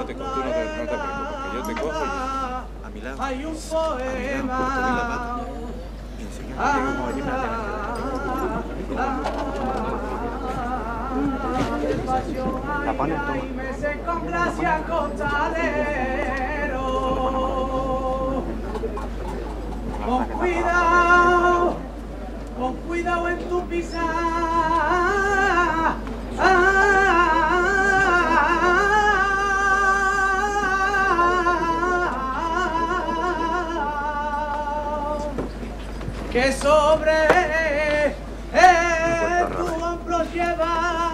yo te cojo, tú no te preocupes, que yo te cojo y a mi lado, hay un poema. porto de la pata, y enseguida llego como allí me La pones, con cuidado en tu pisar. Que sobre tu hombro lleva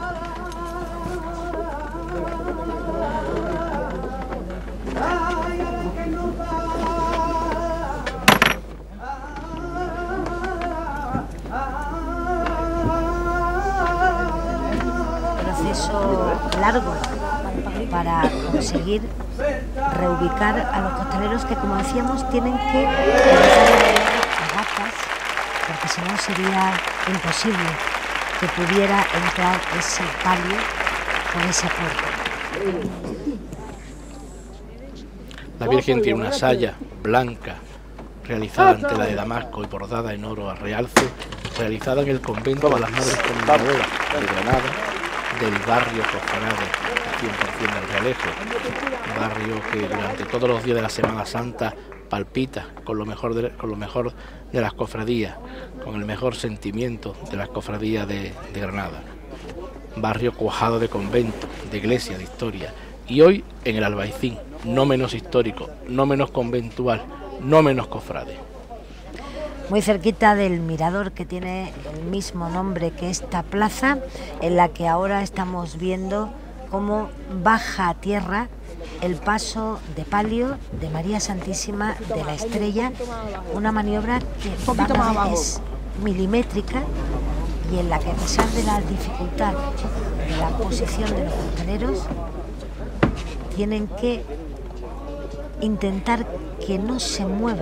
proceso largo para conseguir reubicar a los costaleros que, como decíamos, tienen que gatas, porque si no sería imposible que pudiera entrar ese palio por esa puerta. La Virgen tiene una saya blanca realizada en tela de damasco y bordada en oro a realce, realizada en el convento de las Madres Comunicadoras de Granada, del barrio cofrade, 100% del Realejo, barrio que durante todos los días de la Semana Santa palpita con lo mejor de las cofradías, con el mejor sentimiento de las cofradías de Granada. Barrio cuajado de convento, de iglesia, de historia, y hoy en el Albaicín, no menos histórico, no menos conventual, no menos cofrade. Muy cerquita del mirador que tiene el mismo nombre que esta plaza, en la que ahora estamos viendo cómo baja a tierra el paso de palio de María Santísima de la Estrella, una maniobra que es milimétrica y en la que, a pesar de la dificultad de la posición de los costaleros, tienen que intentar que no se mueva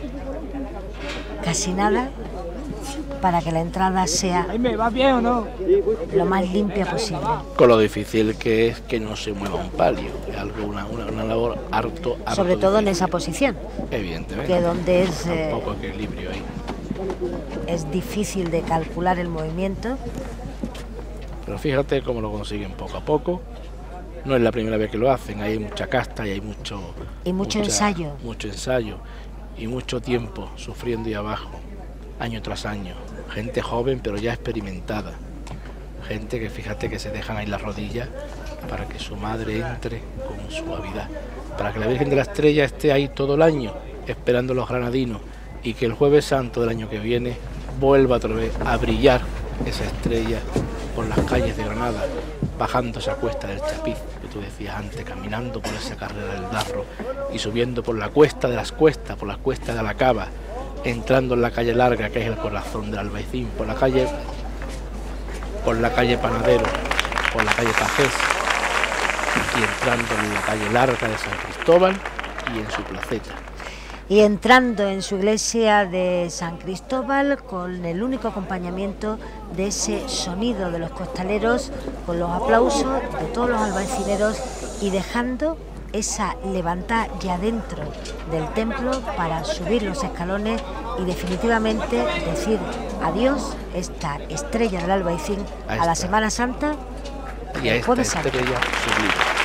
casi nada para que la entrada sea lo más limpia posible. Con lo difícil que es que no se mueva un palio, es algo una labor harto sobre todo difícil. En esa posición, evidentemente, que donde es un poco equilibrio ahí. Es difícil de calcular el movimiento. Pero fíjate cómo lo consiguen poco a poco. No es la primera vez que lo hacen, hay mucha casta y hay mucho ensayo. Mucho ensayo y mucho tiempo sufriendo y abajo, año tras año. Gente joven pero ya experimentada. Gente que fíjate que se dejan ahí las rodillas para que su madre entre con suavidad. Para que la Virgen de la Estrella esté ahí todo el año esperando a los granadinos y que el Jueves Santo del año que viene vuelva otra vez a brillar esa estrella por las calles de Granada, bajando esa cuesta del Chapiz que tú decías antes, caminando por esa carrera del Darro y subiendo por la cuesta de las cuestas, por las cuestas de la Cava, entrando en la calle larga que es el corazón del Albaicín, por la calle Panadero, por la calle Pajés y entrando en la calle larga de San Cristóbal y en su placeta. Y entrando en su iglesia de San Cristóbal con el único acompañamiento de ese sonido de los costaleros, con los aplausos de todos los albaicineros y dejando esa levantada ya dentro del templo para subir los escalones y definitivamente decir adiós esta estrella del Albaicín a la Semana Santa y a esta estrella sublime.